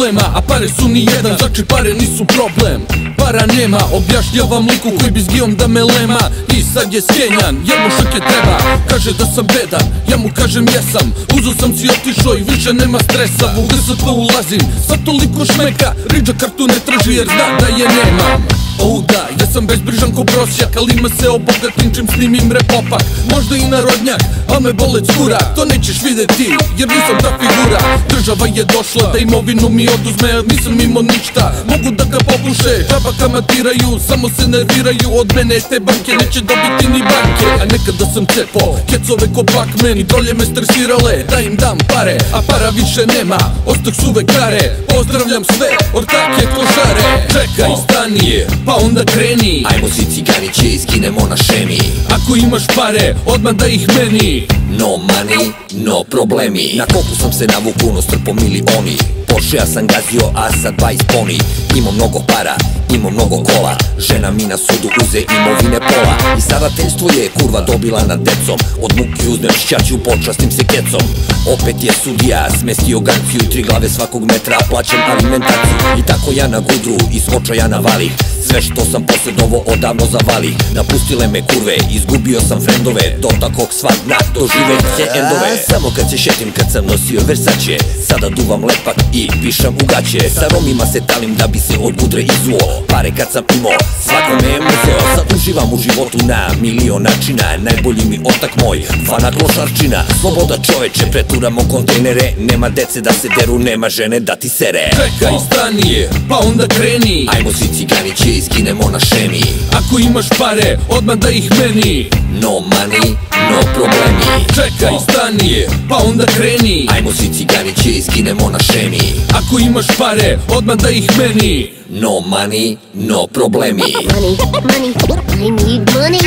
problema, a pare su nijedan, znači pare nisu problem. Para nema, objašnjavam liku koji bi s Gijom da me lema. I sad je skenjan, jer mu šake treba. Kaže da sam bedan, ja mu kažem jesam. Uzo sam si otišao i više nema stresa. U GSP ulazim, sad toliko šmeka. Riđa kartu ne traži jer zna da je nemam. Da, ja sam bezbrižan ko prosjak, ali ima se obogatim čim snimim repopak. Možda i narodnjak, a me bolec skura. To nećeš videti, jer nisam ta figura. Država je došla da imovinu mi oduzme, jer nisam imao ništa. Mogu da ga popuše, džaba kamatiraju, samo se nerviraju. Od mene te banke neće dobiti ni banke. A nekada sam cepo, kecove ko Pac-Man. I dolje me stresirale, da im dam pare, a para više nema, ostak suve kare. Pozdravljam sve, ortake, klošare. Čekaj, stani, pa onda kreni. Ajmo svi ciganiće i skinemo na šemi. Ako imaš pare, odmah da ih meni. No money, no problemi. Na koku sam se navuku, no strpo milioni. Porsche ja sam gazio, a sad 20 poni. Imam mnogo para, imam mnogo kola. Žena mi na sudu uze imovine pola. I starateljstvo je kurva dobila nad decom. Od muki uzmem šćaću, počastim se kecom. Opet je sudija smestio ganciju. 3 glave svakog metra, plaćam alimentaciju. I tako ja na gudru, iz očaja navalih. Sve što sam posledovo odavno zavalih. Napustile me kurve, izgubio sam frendove. Dotakog svak dna, doživeh se endove. Samo kad se šetim kad sam nosio Versace. Sada duvam lepak i pišam u gaće. Sa Romima se talim da bi se od gudre izuo. Pare kad sam imao, svakome je muzeo. Sad uživam u životu na milion načina. Najbolji mi otak moj, fana klošarčina. Sloboda čoveče, preturamo kontejnere. Nema dece da se deru, nema žene da ti sere. Čekaj, stani, pa onda kreni. Ajmo svi ciganiće i skinemo na šemi. Ako imaš pare, odmah da ih meni. No money, no problemi. Čekaj, stani, pa onda kreni. Ajmo svi ciganiće i skinemo na šemi. Ako imaš pare, odmah da ih meni. No money, no problemi. Money, money, I need money.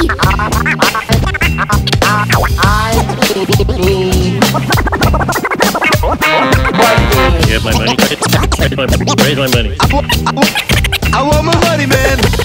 Get my money. Raise my money. I want my money, man.